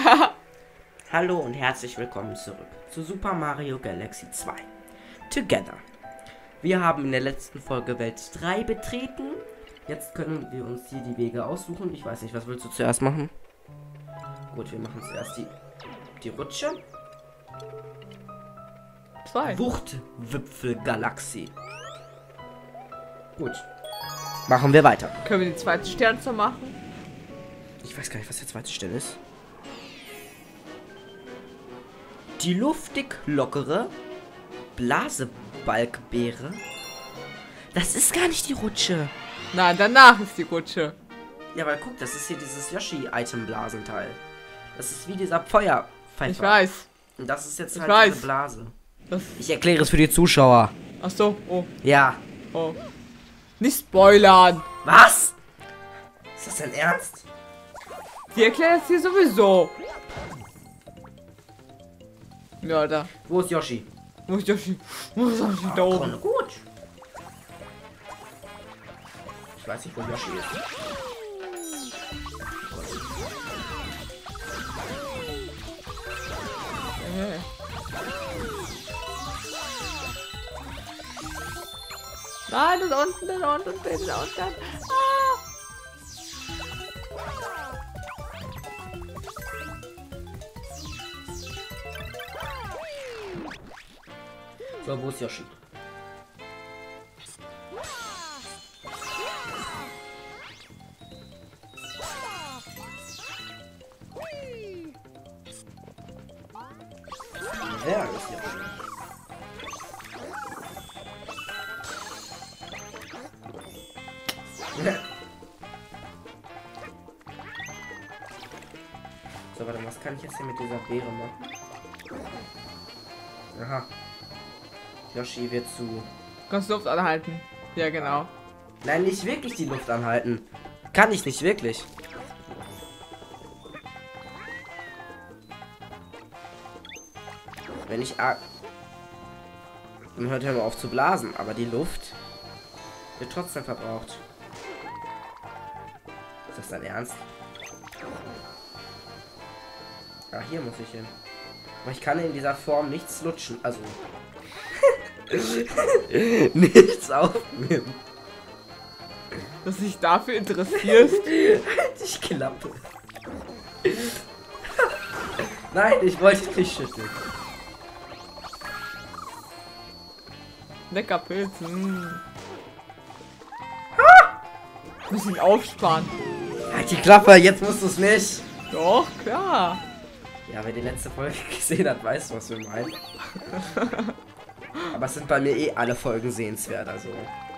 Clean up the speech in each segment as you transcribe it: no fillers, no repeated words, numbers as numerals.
Hallo und herzlich willkommen zurück zu Super Mario Galaxy 2 Together. Wir haben in der letzten Folge Welt 3 betreten. Jetzt können wir uns hier die Wege aussuchen. Ich weiß nicht, was willst du zuerst machen? Gut, wir machen zuerst die Rutsche. 2. Wuchtwipfelgalaxie. Gut. Machen wir weiter. Können wir den zweiten Stern so machen? Ich weiß gar nicht, was der zweite Stern ist. Die luftig lockere Blasebalgbeere. Das ist gar nicht die Rutsche. Nein, danach ist die Rutsche. Ja, aber guck, das ist hier dieses Yoshi-Item-Blasenteil. Das ist wie dieser Feuerpfeifer. Ich weiß. Und das ist jetzt Ich halt weiß. diese Blase. Das Ich erkläre es für die Zuschauer. Ach so, oh, Ja. oh. Nicht spoilern. Was? Ist das dein Ernst? Die erklären es hier sowieso. Ja, da. Wo ist Yoshi? Wo ist Yoshi? Wo ist Yoshi da oben? Oh, gut. Ich weiß nicht, wo Yoshi ist. Nein, das ist unten, das ist unten, das ist unten. Ah. So, wo ist Yoshi? Wer ist Yoshi? So, warte, was kann ich jetzt hier mit dieser Beere machen? Aha. Yoshi wird zu... Kannst du Luft anhalten? Ja, genau. Nein, nicht wirklich die Luft anhalten. Kann ich nicht wirklich. Wenn ich... Dann hört er nur auf zu blasen, aber die Luft wird trotzdem verbraucht. Ist das dein Ernst? Ah, hier muss ich hin. Aber ich kann in dieser Form nichts lutschen. Also... nichts aufnehmen. Dass du dich dafür interessierst. Halt dich Klappe. Nein, ich wollte dich schütteln. Lecker Pilz. Bisschen aufsparen. Halt die Klappe, jetzt musst du es nicht. Doch, klar. Ja, wer die letzte Folge gesehen hat, weiß, was wir meinen. Aber es sind bei mir eh alle Folgen sehenswert, also.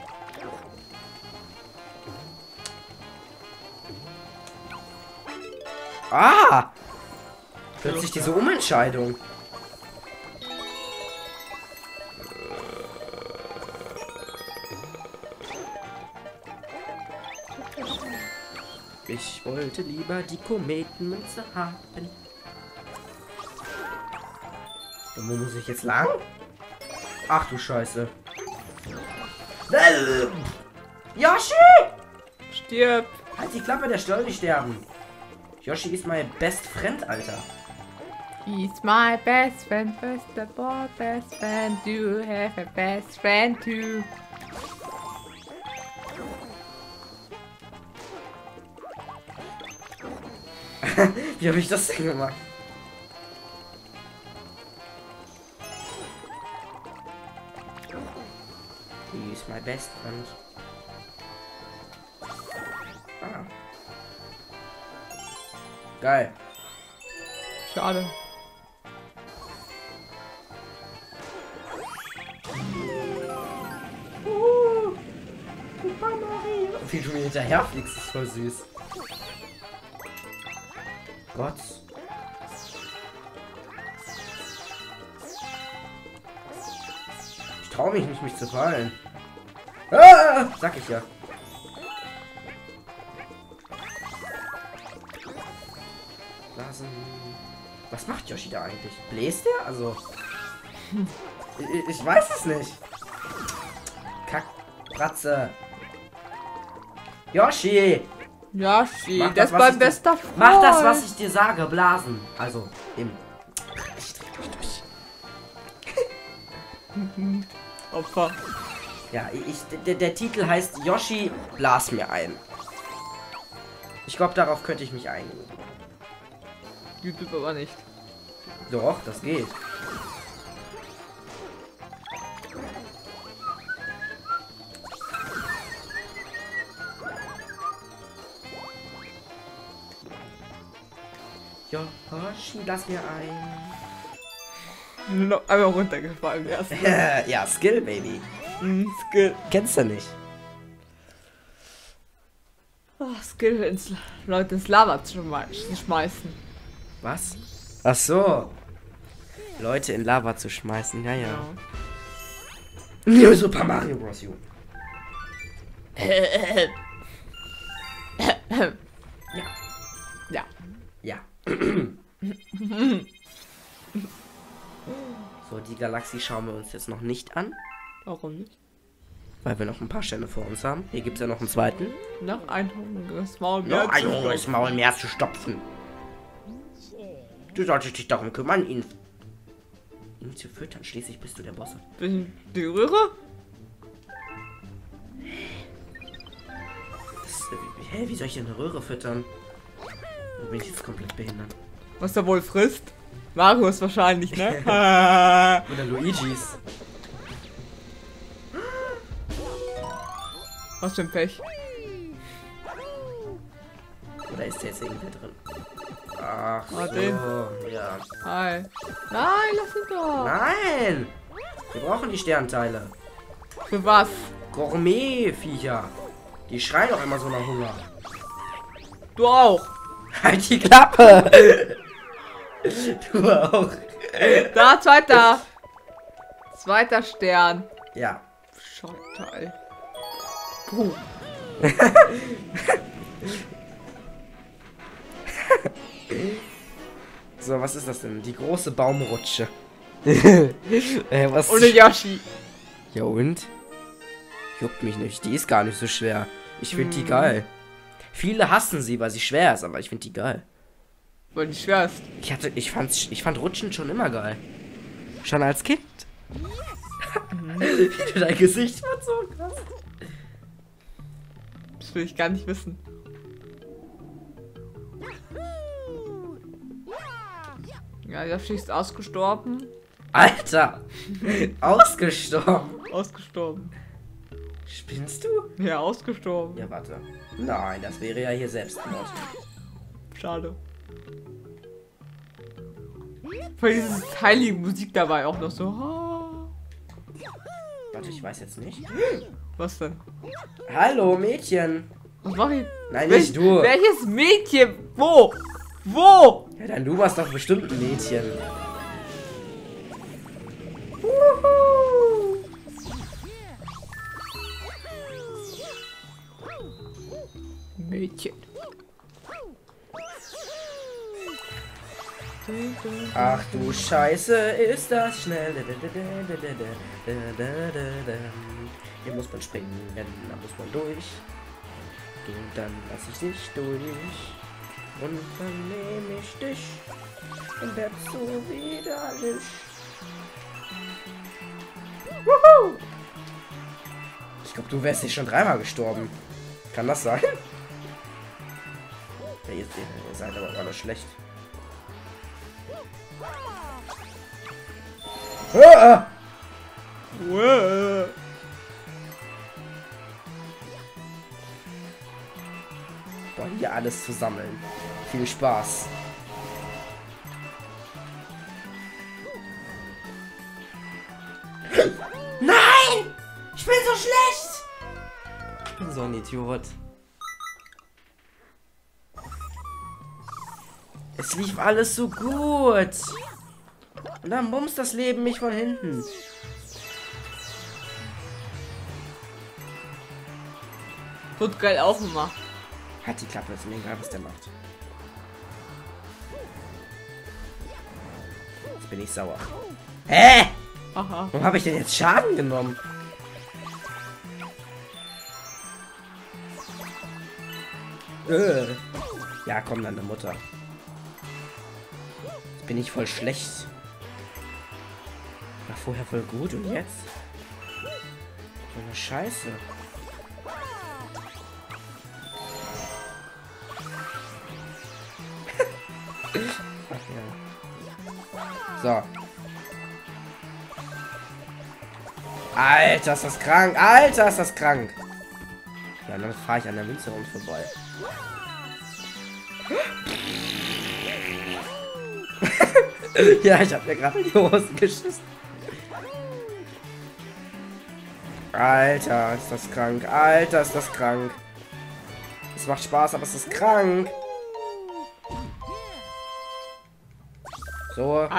Ah! Plötzlich diese Umentscheidung. Ich wollte lieber die Kometenmünze haben. Und wo muss ich jetzt lang? Ach du Scheiße. Yoshi! Stirb. Halt die Klappe, der soll nicht sterben. Yoshi ist mein best friend, Alter. He's my best friend, first of all, best friend. Do you have a best friend too? Wie habe ich das denn gemacht? He is my best friend. Ah. Geil. Schade. Wie du mir hinterher fliegst, ist voll süß. Gott. Ich traue mich nicht, mich zu fallen. Ah, sag ich ja. Blasen. Was macht Yoshi da eigentlich? Bläst der? Also. Ich weiß es nicht. Kackbratze. Yoshi! Yoshi, Mach das das, was beim ich bester Freund. Mach das, was ich dir sage, blasen. Also, im. Ich dreh mich durch. Opfer. Ja, der Titel heißt Yoshi, blas mir ein. Ich glaube, darauf könnte ich mich einigen. YouTube aber nicht. Doch, das geht. Yoshi, lass mir ein. Noch einmal runtergefallen erst. Ja, Skill, Baby. Skill. Kennst du nicht? Skill, Leute ins Lava zu schmeißen. Was? Ach so. Leute in Lava zu schmeißen, ja, ja. Ja. Super Mario Bros. U. Ja. Ja. Ja. So, die Galaxie schauen wir uns jetzt noch nicht an. Warum nicht? Weil wir noch ein paar Stände vor uns haben. Hier gibt es ja noch einen zweiten. Noch ein hungriges Maul mehr. Noch ein hungriges Maul mehr zu stopfen. Du solltest dich darum kümmern, ihn zu füttern. Schließlich bist du der Boss. Bin die Röhre? Wie soll ich denn eine Röhre füttern? Da bin ich jetzt komplett behindert. Was er wohl frisst? Marius wahrscheinlich, ne? Oder Luigis. Was für ein Pech. Oder ist der jetzt irgendwer drin? Ach so, den. ja. Hi. Nein, lass ihn doch. Nein! Wir brauchen die Sternteile. Für was? Gourmet-Viecher. Die schreien doch immer so nach Hunger. Du auch. Halt die Klappe! Du auch. Da, zweiter. Zweiter Stern. Ja. Scheiße. Puh. So, was ist das denn? Die große Baumrutsche. Was? Ohne Yoshi. Ja und? Juckt mich nicht. Die ist gar nicht so schwer. Ich finde die geil. Viele hassen sie, weil sie schwer ist, aber ich finde die geil. Weil die schwer ist. Ich fand Rutschen schon immer geil. Schon als Kind. Wie du dein Gesicht verzogen hast. Das will ich gar nicht wissen. Ja, Yoshi ist ausgestorben. Alter! Ausgestorben. Ausgestorben. Spinnst du? Ja, ausgestorben. Ja, warte. Nein, das wäre ja hier Selbstmord. Schade. Vor allem ist heilige Musik dabei auch noch so. Warte, ich weiß jetzt nicht. Was denn? Hallo, Mädchen. Was mach ich? Nein, nicht du. Welches Mädchen? Wo? Wo? Ja, dann du warst doch bestimmt ein Mädchen. Mädchen. Ach du Scheiße, ist das schnell. Hier muss man springen, da muss man durch. Und dann lass ich dich durch. Und dann nehme ich dich. Und werd so widerlich. Wuhu! Ich glaube, du wärst nicht schon dreimal gestorben. Kann das sein? Ja, ihr seid aber alle schlecht. Ah! Boah, hier alles zu sammeln. Viel Spaß. Nein! Ich bin so schlecht! Ich bin so ein Idiot. Es lief alles so gut. Und dann bumst das Leben mich von hinten. Tut geil auch immer. Hat die Klappe, ist mir egal, was der macht. Jetzt bin ich sauer. Hä? Aha. Warum habe ich denn jetzt Schaden genommen? Ja, komm, deine Mutter. Jetzt bin ich voll schlecht. War vorher voll gut und jetzt? So eine Scheiße. Ach ja. So. Alter, ist das krank. Alter, ist das krank. Ja, dann fahre ich an der Münze rum vorbei. Ja, ich habe mir gerade in die Hosen geschissen. Alter, ist das krank. Alter, ist das krank. Es macht Spaß, aber es ist krank. So.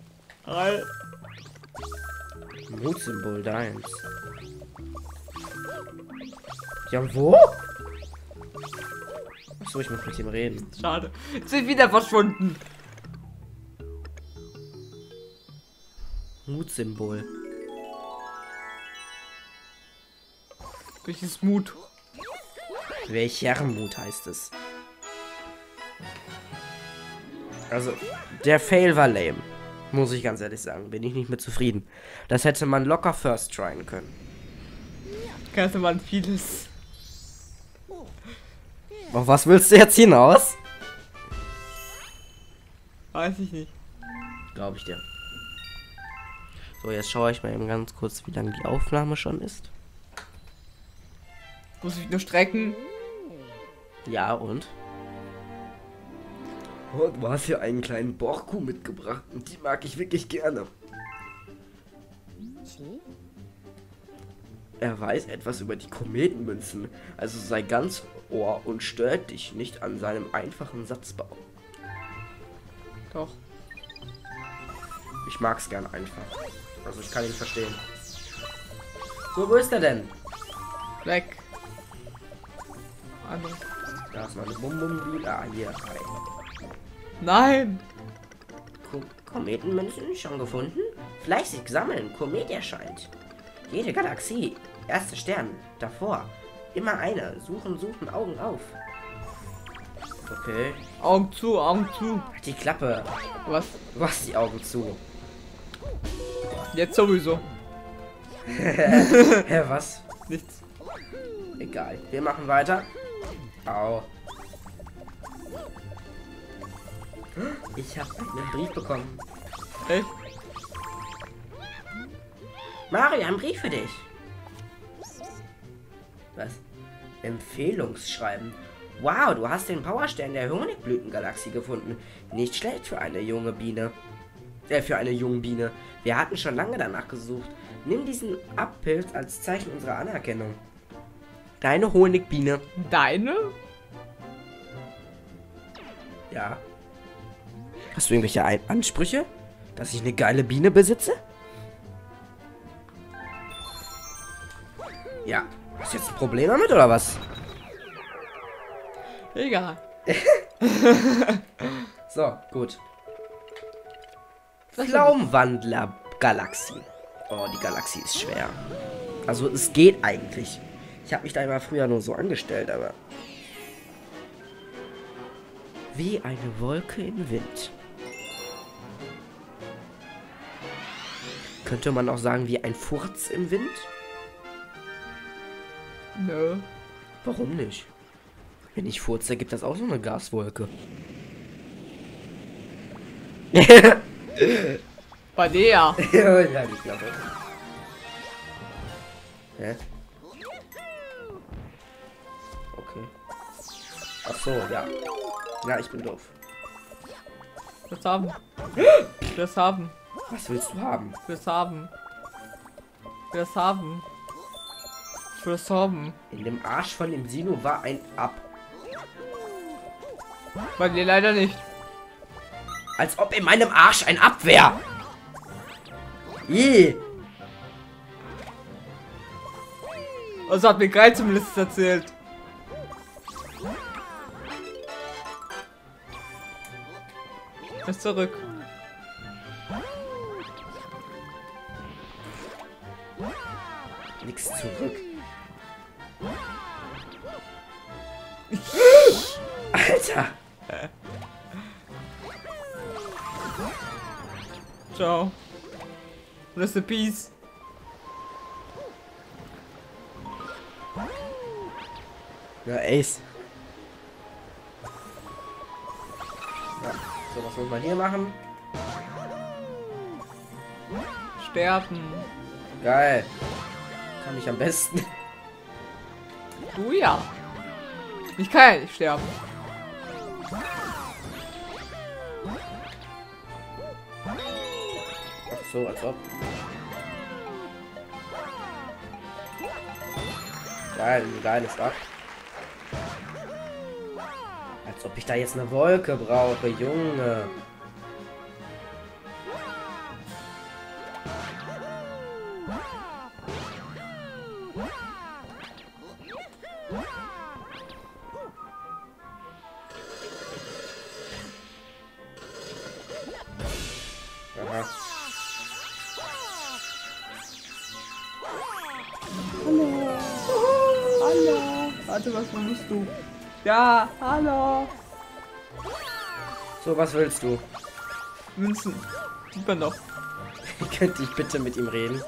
Mutsymbol deins. Ja, wo? Achso, ich muss mit ihm reden. Schade. Sind wieder verschwunden. Mutsymbol. Welches Mut? Welcher Mut heißt es? Also, der Fail war lame. Muss ich ganz ehrlich sagen. Bin ich nicht mehr zufrieden. Das hätte man locker first tryen können. Könnte man vieles. Auf was willst du jetzt hinaus? Weiß ich nicht. Glaube ich dir. So, jetzt schaue ich mal eben ganz kurz, wie lange die Aufnahme schon ist. Muss ich nur strecken? Ja, und? Oh, du hast hier einen kleinen Borku mitgebracht und die mag ich wirklich gerne. Er weiß etwas über die Kometenmünzen, also sei ganz Ohr und stört dich nicht an seinem einfachen Satzbau. Doch. Ich mag's gern einfach. Also ich kann ihn verstehen. So, wo ist er denn? Weg. Also. Da ist meine Bum-Bum-Biene. Ah, hier. Hi. Nein! Kometenmünzen schon gefunden? Fleißig sammeln, Komet erscheint. Jede Galaxie, erster Stern, davor. Immer eine. Suchen, suchen, Augen auf. Okay. Augen zu, Augen zu. Halt die Klappe. Was? Du hast die Augen zu. Jetzt sowieso. Hä, was? Nichts. Egal. Wir machen weiter. Au. Ich habe einen Brief bekommen. Echt? Mario, ein Brief für dich. Was? Empfehlungsschreiben. Wow, du hast den Powerstern der Honigblütengalaxie gefunden. Nicht schlecht für eine junge Biene. Für eine junge Biene. Wir hatten schon lange danach gesucht. Nimm diesen Abpilz als Zeichen unserer Anerkennung. Deine Honigbiene. Deine? Ja. Hast du irgendwelche Ansprüche? Dass ich eine geile Biene besitze? Ja. Hast du jetzt ein Problem damit oder was? Egal. So, gut. Pflaumenwandler-Galaxie. Oh, die Galaxie ist schwer. Also, es geht eigentlich. Ich habe mich da immer früher nur so angestellt, aber... Wie eine Wolke im Wind. Könnte man auch sagen, wie ein Furz im Wind? Nö. Warum nicht? Wenn ich furze, gibt das auch so eine Gaswolke. Bei dir ja. Ja, die Klappe. Hä? Okay. Ach so, ja. Ja, ich bin doof. Das haben. Das haben. Was willst du haben? Das haben. Das haben. Das haben. In dem Arsch von dem Sino war ein Ab. Bei dir leider nicht. Als ob in meinem Arsch ein Ab wäre. Also hat mir Geil zumindest erzählt. Ist zurück. Nix zurück. Alter! Ciao. Rest in peace. Ja, Ace. Ja, so, was muss man hier machen? Sterben. Geil. Kann ich am besten. Du ja. Ich kann ja nicht sterben. Ach so, als ob. Geil, ein geiles ab. Als ob ich da jetzt eine Wolke brauche, Junge. Aha. Hallo. Warte, was musst du? Ja, hallo. So, was willst du? Münzen. Sieht man doch. Könnte ich bitte mit ihm reden?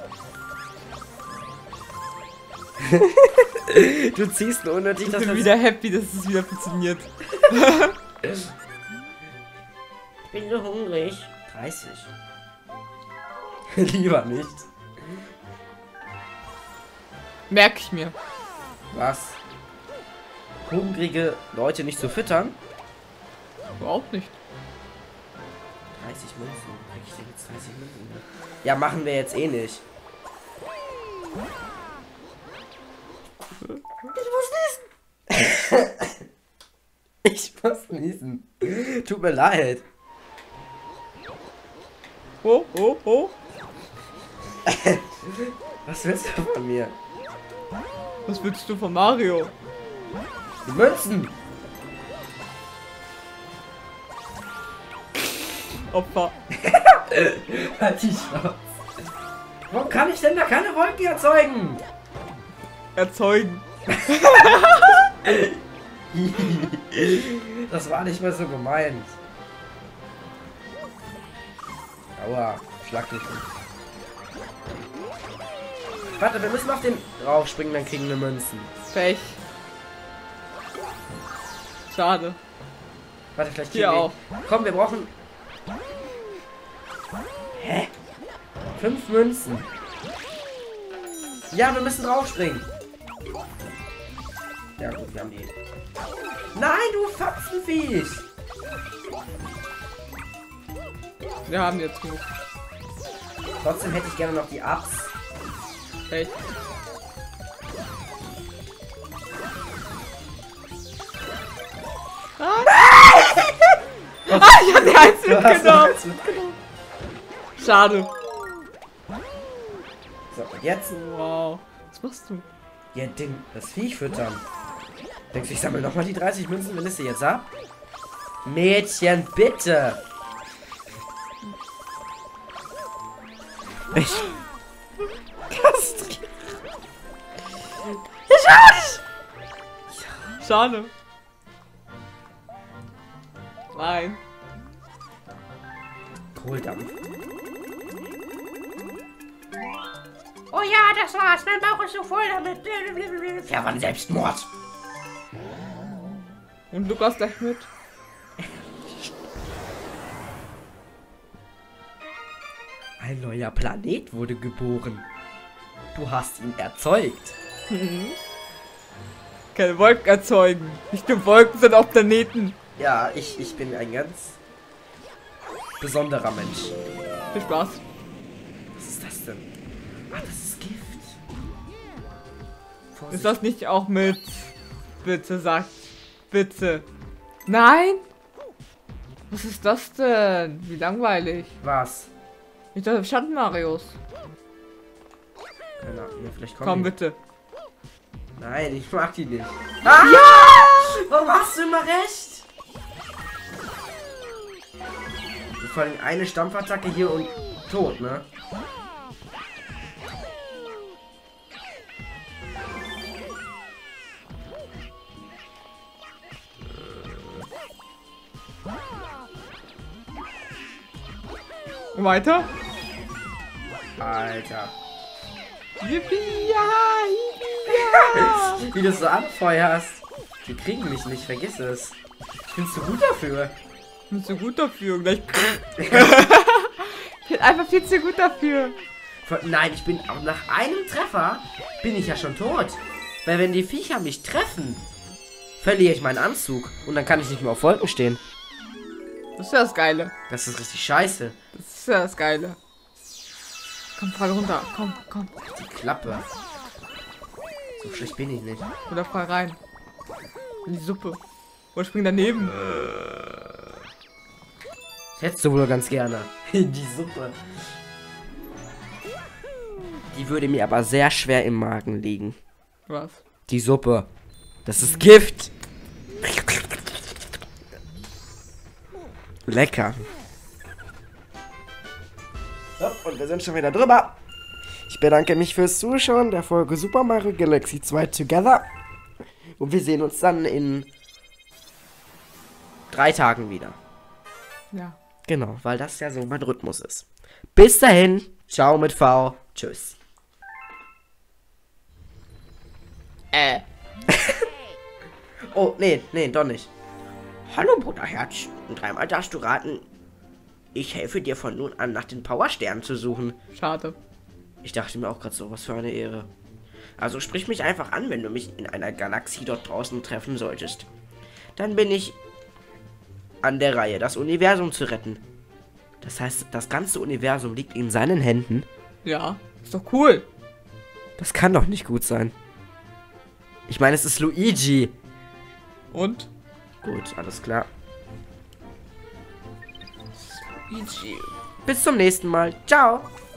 Du ziehst nur unnötig Ich das bin wieder happy, dass es wieder funktioniert. Ich bin so hungrig. 30. Lieber nicht. Merke ich mir. Was? Hungrige Leute nicht zu füttern? Überhaupt nicht. 30 Münzen. Krieg ich denn jetzt 30 Münzen? Ja, machen wir jetzt eh nicht. Ich muss niesen. Ich muss niesen. Tut mir leid. Oh, oh, oh. Was willst du von mir? Was willst du von Mario? Die Münzen. Opfer. Halt die Schnauze. Warum kann ich denn da keine Wolken erzeugen? Erzeugen. Das war nicht mehr so gemeint. Aua, schlag dich. Warte, wir müssen auf den draufspringen, dann kriegen wir Münzen. Pech. Schade. Warte, vielleicht Hier kriegen wir... auch. Komm, wir brauchen... Hä? 5 Münzen. Ja, wir müssen draufspringen. Ja gut, wir haben die. Nein, du Fotzenviech! Wir haben jetzt genug. Trotzdem hätte ich gerne noch die Ups. Pech. Ich hab die eins Du hast noch mitgenommen. eins mitgenommen. Schade. So, und jetzt? Wow. Was machst du? Ja, das Viech füttern. Denkst du, ich sammle nochmal die 30 Münzen, wenn ich sie jetzt ab? Mädchen, bitte! Ich... Schade. Nein. Kohldampf. Oh ja, das war's. Mein Bauch ist so voll damit. Ja, war ein Selbstmord. Und Lukas gleich mit. Ein neuer Planet wurde geboren. Du hast ihn erzeugt. Keine Wolken erzeugen. Nicht nur Wolken, sondern auch Planeten. Ja, ich bin ein ganz besonderer Mensch. Viel Spaß. Was ist das denn? Ach, das ist Gift. Vorsicht. Ist das nicht auch mit... Bitte, sagt... Bitte. Nein? Was ist das denn? Wie langweilig. Was? Ich dachte, Schatten-Marios. Keine Ahnung, nee, vielleicht Komm, die. bitte. Nein, ich mag die nicht. Ah! Ja! Warum hast du immer recht? Vor allem eine Stampfattacke hier und tot, ne? Weiter. Alter. Yippie, ja, yippie, Wie du so anfeuerst. Die kriegen mich nicht, vergiss es. Ich bin zu gut dafür. Ich bin so gut dafür. Gleich. Ich bin einfach viel zu gut dafür. Nein, ich bin auch nach einem Treffer bin ich ja schon tot. Weil wenn die Viecher mich treffen, verliere ich meinen Anzug. Und dann kann ich nicht mehr auf Wolken stehen. Das ist ja das Geile. Das ist richtig scheiße. Das ist ja das Geile. Komm, fall runter. Komm, komm. Die Klappe. So schlecht bin ich nicht. Oder fall rein. In die Suppe. Oder spring daneben. Das hättest du wohl ganz gerne. In die Suppe. Die würde mir aber sehr schwer im Magen liegen. Was? Die Suppe. Das ist Gift. Lecker. So, und wir sind schon wieder drüber. Ich bedanke mich fürs Zuschauen der Folge Super Mario Galaxy 2 Together. Und wir sehen uns dann in 3 Tagen wieder. Ja. Genau, weil das ja so mein Rhythmus ist. Bis dahin. Ciao mit V. Tschüss. Oh, nee, doch nicht. Hallo, Bruderherz. Und dreimal darfst du raten. Ich helfe dir von nun an nach den Powersternen zu suchen. Schade. Ich dachte mir auch gerade so, was für eine Ehre. Also sprich mich einfach an, wenn du mich in einer Galaxie dort draußen treffen solltest. Dann bin ich an der Reihe, das Universum zu retten. Das heißt, das ganze Universum liegt in seinen Händen. Ja, ist doch cool. Das kann doch nicht gut sein. Ich meine, es ist Luigi. Und? Gut, alles klar. Luigi. Bis zum nächsten Mal. Ciao.